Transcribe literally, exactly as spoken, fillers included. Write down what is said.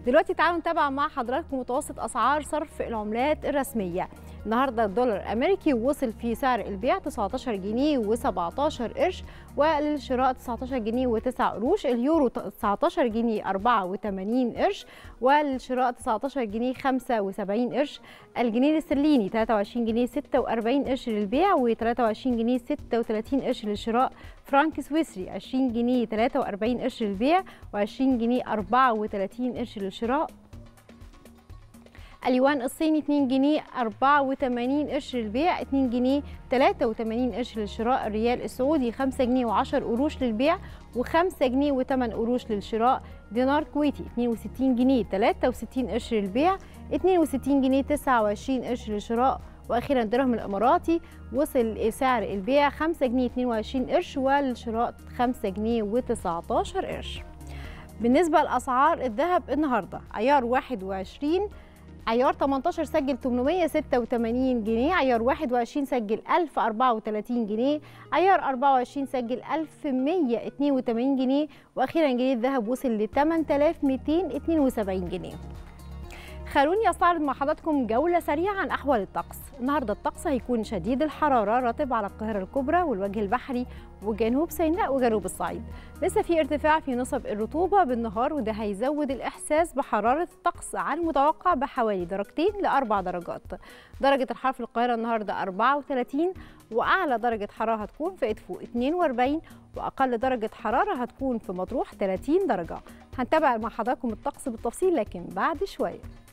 دلوقتي تعالوا نتابع مع حضراتكم متوسط اسعار صرف العملات الرسميه. النهارده الدولار الامريكي وصل في سعر البيع تسعتاشر جنيه وسبعتاشر قرش، وللشراء تسعتاشر جنيه وتسعة قروش. اليورو تسعتاشر جنيه أربعة وتمانين قرش، وللشراء تسعتاشر جنيه خمسة وسبعين قرش. الجنيه الاسترليني تلاتة وعشرين جنيه ستة وأربعين قرش للبيع، وتلاتة وعشرين جنيه ستة وتلاتين قرش للشراء. فرنك سويسري عشرين جنيه تلاتة وأربعين قرش للبيع، وعشرين جنيه أربعة وتلاتين قرش للشراء. اليوان الصيني اتنين جنيه أربعة وتمانين قرش للبيع، اتنين جنيه تلاتة وتمانين قرش للشراء. الريال السعودي خمسة جنيه وعشرة قروش للبيع، وخمسة جنيه وتمن قروش للشراء. دينار كويتي اتنين وستين جنيه تلاتة وستين قرش للبيع، اتنين وستين جنيه تسعة وعشرين قرش للشراء. واخيرا الدرهم الاماراتي وصل سعر البيع خمسة جنيه اتنين وعشرين قرش، والشراء خمسة جنيه وتسعتاشر قرش. بالنسبه لاسعار الذهب النهارده، عيار واحد وعشرين عيار تمنتاشر سجل تمنمية وستة وتمانين جنيه، عيار واحد وعشرين سجل ألف وأربعة وتلاتين جنيه، عيار أربعة وعشرين سجل ألف ومية واتنين وتمانين جنيه، واخيرا جنيه الذهب وصل ل تمن آلاف ومتين واتنين وسبعين جنيه. خلوني استعرض مع حضراتكم جوله سريعه عن احوال الطقس. النهارده الطقس هيكون شديد الحراره، رطب على القاهره الكبرى والوجه البحري وجنوب سيناء وجنوب الصعيد. لسه في ارتفاع في نسب الرطوبه بالنهار، وده هيزود الاحساس بحراره الطقس عن المتوقع بحوالي درجتين لاربع درجات. درجه الحراره في القاهره النهارده أربعة وتلاتين، واعلى درجه حراره هتكون في ادفو اتنين وأربعين، واقل درجه حراره هتكون في مطروح تلاتين درجه. هنتابع مع حضراتكم الطقس بالتفصيل لكن بعد شويه.